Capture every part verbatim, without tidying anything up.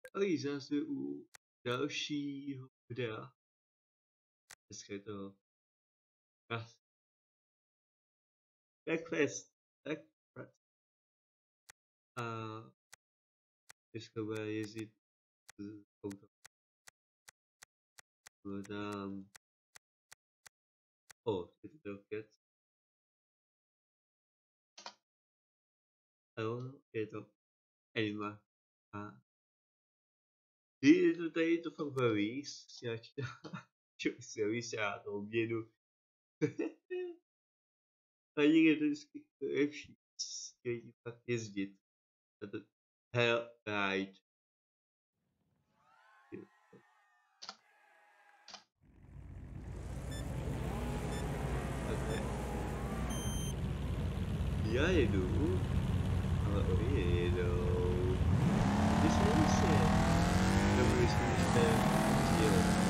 Ahoj, zase u dalšího videa. Dneska je to Breakfast. Breakfast. A dneska bude jezdit z auta. Dám... O, je to roket. Ano, je to Elma. A je to tady to fakt baví, já si víš, já to obědu. A někde to vždycky lepší, chtějí fakt jezdit. A to Hell Ride. Já jedu, ale oni jedou. Myslím si, že budu zkušené dělat.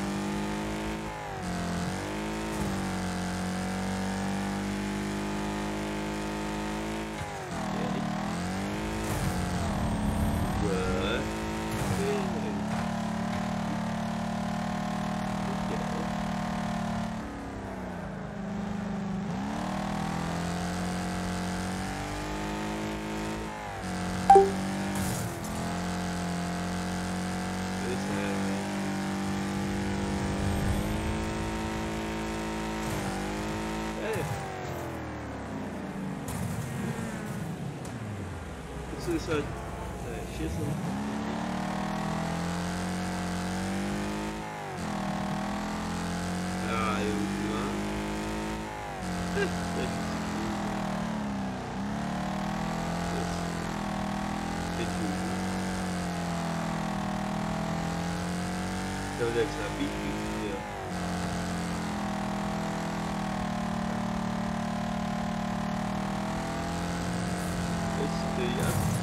Isso é X. Ah, eu vi lá. Então, onde é que está a bico? Esse daí é.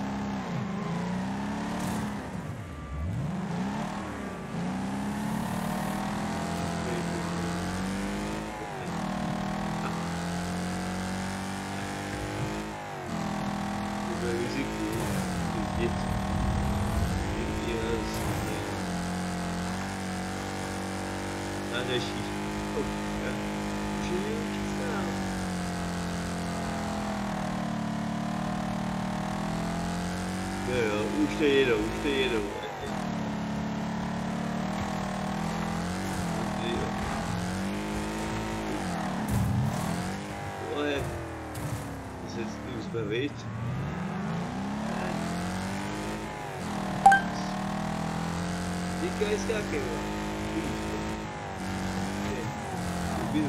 Nada X. Oh, cara. Gente, não. Não, usteiro, usteiro. Ué. Você tem os braveiros? E que é esse cara aqui, mano? Viu?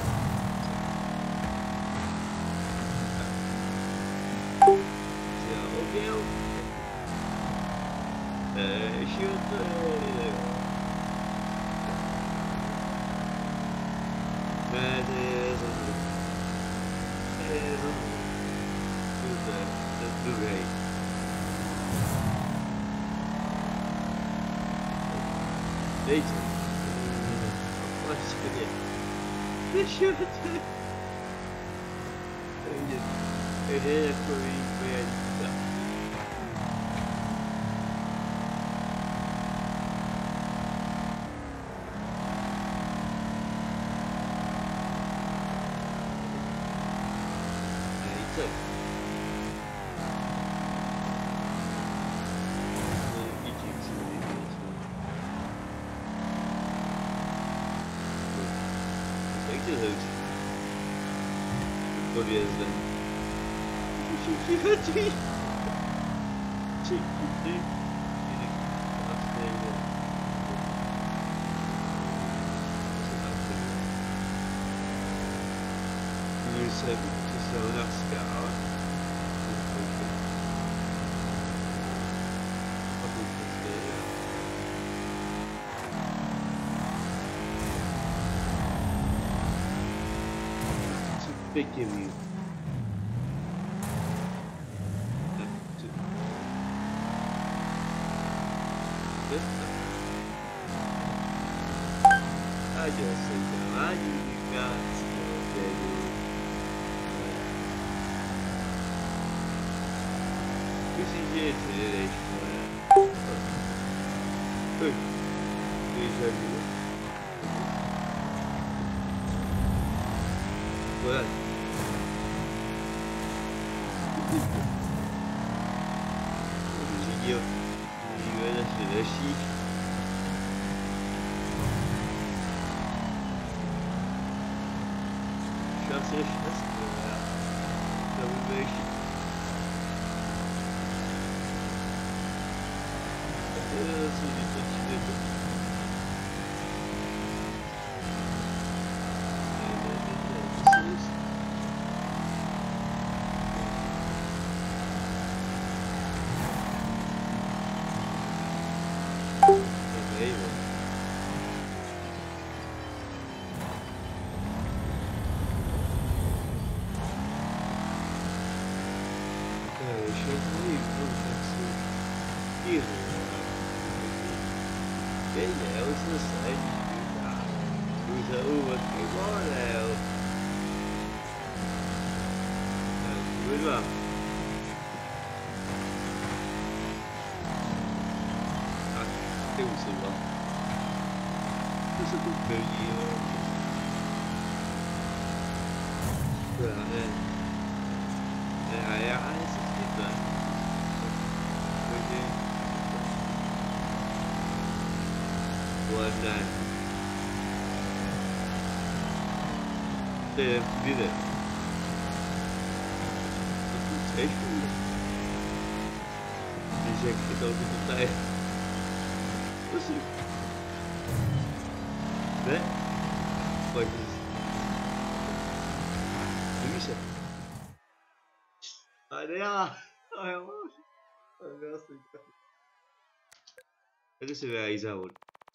Já ouviu? É, chuta. Beleza. Beleza. Chuta. Tudo bem. Deita. Pode escolher. Deixa eu ver. Ele foi realizado. Podjezdem. Všichni letí. Všichni ty. Vlastně jde. Měli se, co se ho naskále. A tu přesně je. Pěkně víc. A já sei que lá de casa esse jeito direito, né? Ui, déjà vu. Voilà. Les idiots. Les gars, là, c'est la chic. Chasse et chasse. Voilà. Ça vous met chic. Euh, c'est du petit vélo. Cái dẻo nó sẽ tôi sẽ ưu cái bó lèo biết không à, cái sự không cái sự cũng điều gì không rồi này này ai ai sẽ tiếp lại one nine. Đây đi đây. Thấy không? Đi xe cái đầu thì chúng ta. Có gì? Đấy. Vậy thì. Đứng xe. À đây à. Ai ơi. Ai ơi. Adesso realizzavo.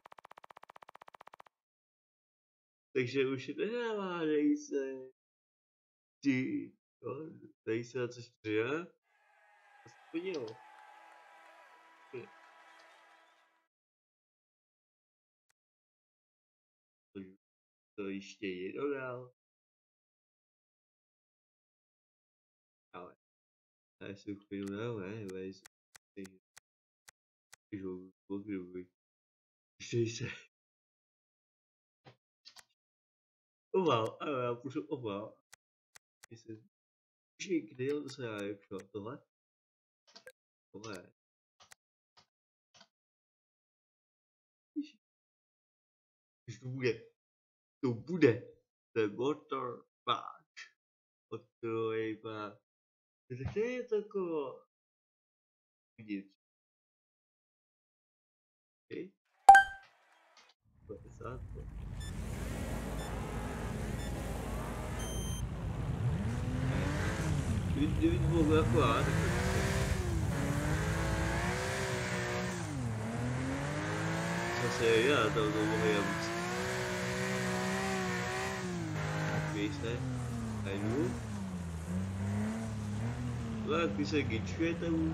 Takže už nedává nejse. Ty, jo, tady se na coś přijde. Aspoň jo. To ještě jedno dál. Ale. Já jsem chvíli dál, ne? Vejš. Když ho pokryvuji. Ještě se. Oval, ano, já půjdu oval. Jestli... Už někdy, jo, to se já lepšo. Tohle? Tohle. Už to bude. To bude. Ten motor máš. Motorový máš. To je taková. Vidíš. Okay. Esatto. Devi, devi svolgere qua. Essa seria da não morremos. Ok, sai. Aí nu. Lá que isso aqui tira o.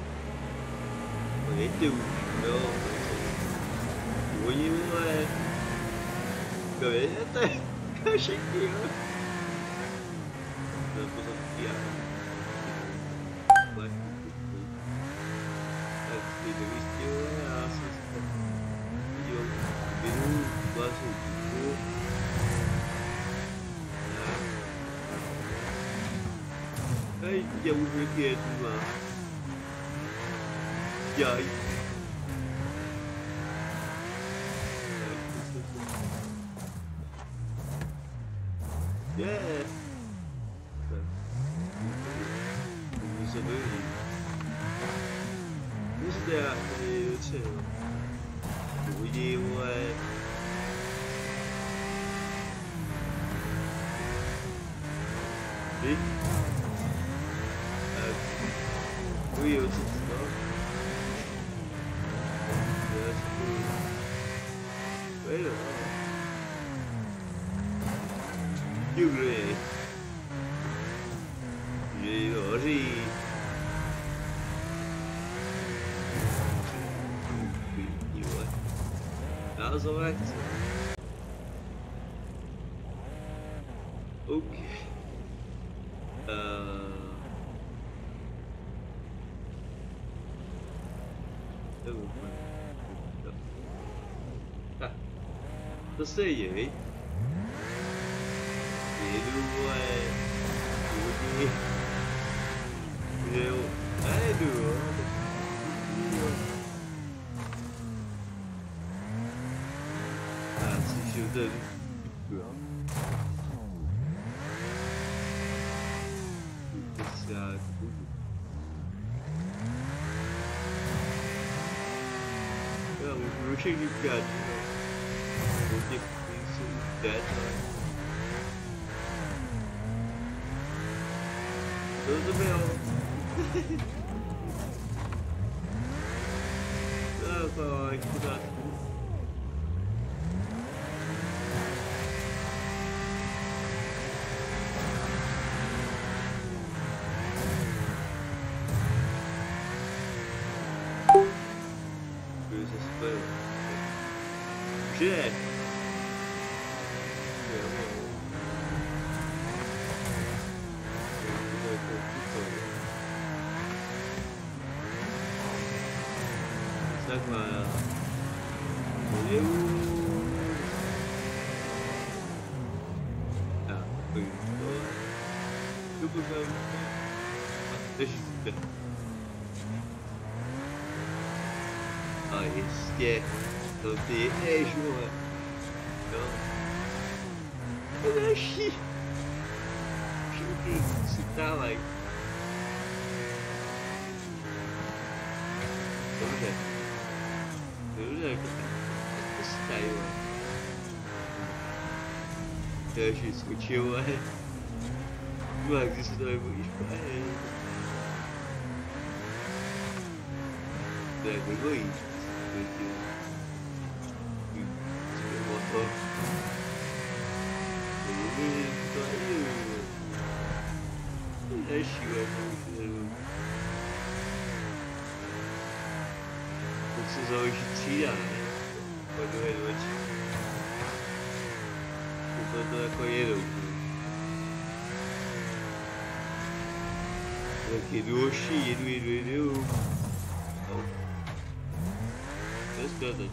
Olha teu. Não. Hoje não é. Galera, até. Achei que ia. Não, tô só piada. Ai, dòng người kia mà trời yeah bisa beli bisa dia ini cek bunyi buat eh oui aussi ça yes oui là yêu người gì ở gì nhiều quá đó rồi ok uh, Đâu rồi? to stejně, viď? Jedu, vole, hodně, jo, nejedu, jo. Já si šel tady, jo. To se já jako budu. Já můžu všechny udělat, jo. Hodně jsou už dead, ale... To to bylo. No to je v pořádku. Kde se spojil? Že? Takhle, já pojdu tohle, dobu jsem a držíte. A jistě, to ty jedeš, vole. No. To další. Všichni si dávaj. Dobře. Dobře, to se tady, vole. Další skočil, vole. No, když se to nebojíš, vole. To je nebojíš. Motor. To je další, vole. To se založí třída, ne? Pojdu jen oči. To to jako jedou. Tak jedu oši, jedu, jedu, jedu. No. To je skvělé.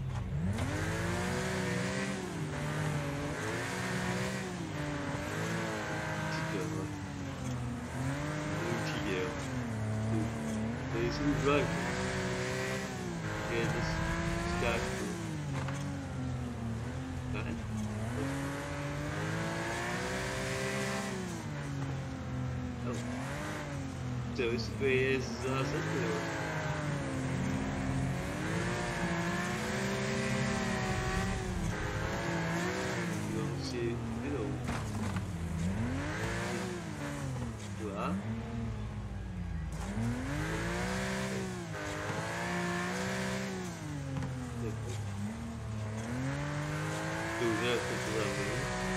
Určitě, no. Určitě, jo. Tady jsou dva. Je to zkážku. Ne? No. To je zásadní, jo. Jo, si jedou. Dva. Dobře, to to zavřu.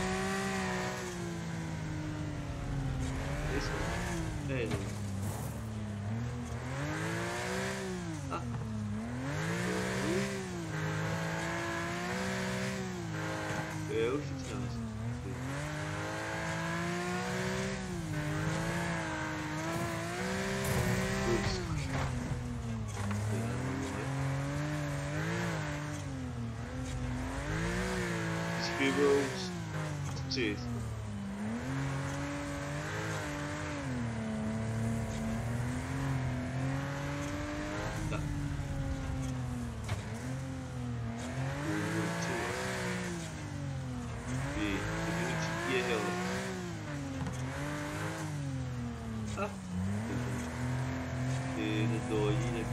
Kde jsou? Nejedu. A. Je už třináct. Ups. Scribbles. Tři. Tak. Ty, ty určitě jel. A. Ty do jiné.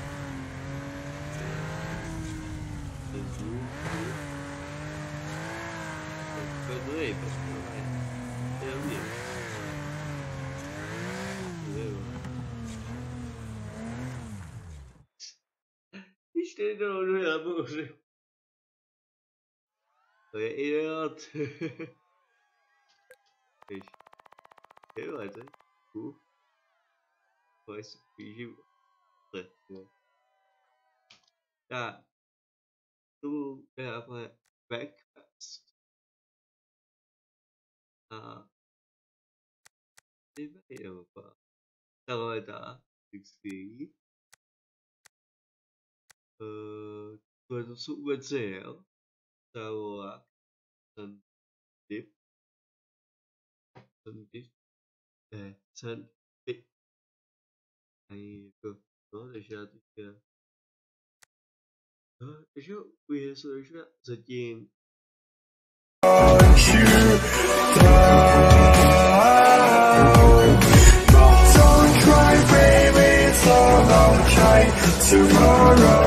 To zvu. To je prostě, to je mě. Když tady dolů na moři. To je idiot. Víš. Jo, to je cool. To je si pížím. Tak. Tu dáme backpass. A ty jo, pa. Tohle ta sixty. Uh, to jsou U B C, jo? Sarawak, San Diep, San Diep, eh, San Diep. Ecco, no, lasciati che... Еще выяснилось, что затем... Don't cry, baby, it's all okay tomorrow.